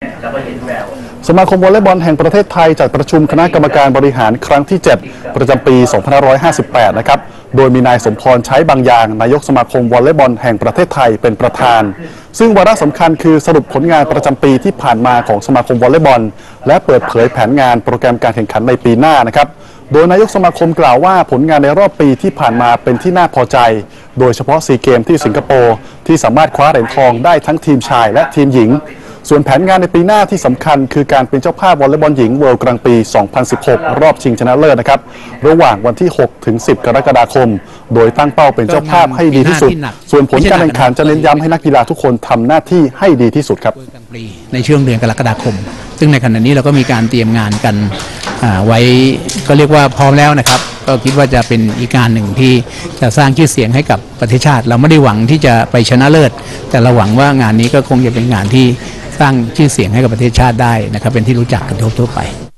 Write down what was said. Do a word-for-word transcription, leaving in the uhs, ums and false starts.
สมาคมวอลเลย์บอลแห่งประเทศไทยจัดประชุมคณะกรรมการบริหารครั้งที่เจ็ดประจำปี สองพันห้าร้อยห้าสิบแปด นะครับโดยมีนายสมพรใช้บางอย่างนายกสมาคมวอลเลย์บอลแห่งประเทศไทยเป็นประธานซึ่งวาระสำคัญคือสรุปผลงานประจำปีที่ผ่านมาของสมาคมวอลเลย์บอลและเปิดเผยแผนงานโปรแกรมการแข่งขันในปีหน้านะครับโดยนายกสมาคมกล่าวว่าผลงานในรอบปีที่ผ่านมาเป็นที่น่าพอใจโดยเฉพาะซีเกมที่สิงคโปร์ที่สามารถคว้าเหรียญทองได้ทั้งทีมชายและทีมหญิงส่วนแผนงานในปีหน้าที่สำคัญคือการเป็นเจ้าภาพวอลเลย์บอลหญิงเวิลด์กลางปี สองพันสิบหก รอบชิงชนะเลิศนะครับระหว่างวันที่ หกถึงสิบ กรกฎาคมโดยตั้งเป้าเป็นเจ้าภาพให้ดีที่สุดส่วนผลการแข่งขันจะเน้นย้ำให้นักกีฬาทุกคนทำหน้าที่ให้ดีที่สุดครับในช่วงเดือนกรกฎาคมซึ่งในขณะนี้เราก็มีการเตรียมงานกันไว้ก็เรียกว่าพร้อมแล้วนะครับก็คิดว่าจะเป็นอีกงานหนึ่งที่จะสร้างชื่อเสียงให้กับประเทศชาติเราไม่ได้หวังที่จะไปชนะเลิศแต่เราหวังว่างานนี้ก็คงจะเป็นงานที่สร้างชื่อเสียงให้กับประเทศชาติได้นะครับเป็นที่รู้จักกันทั่วไป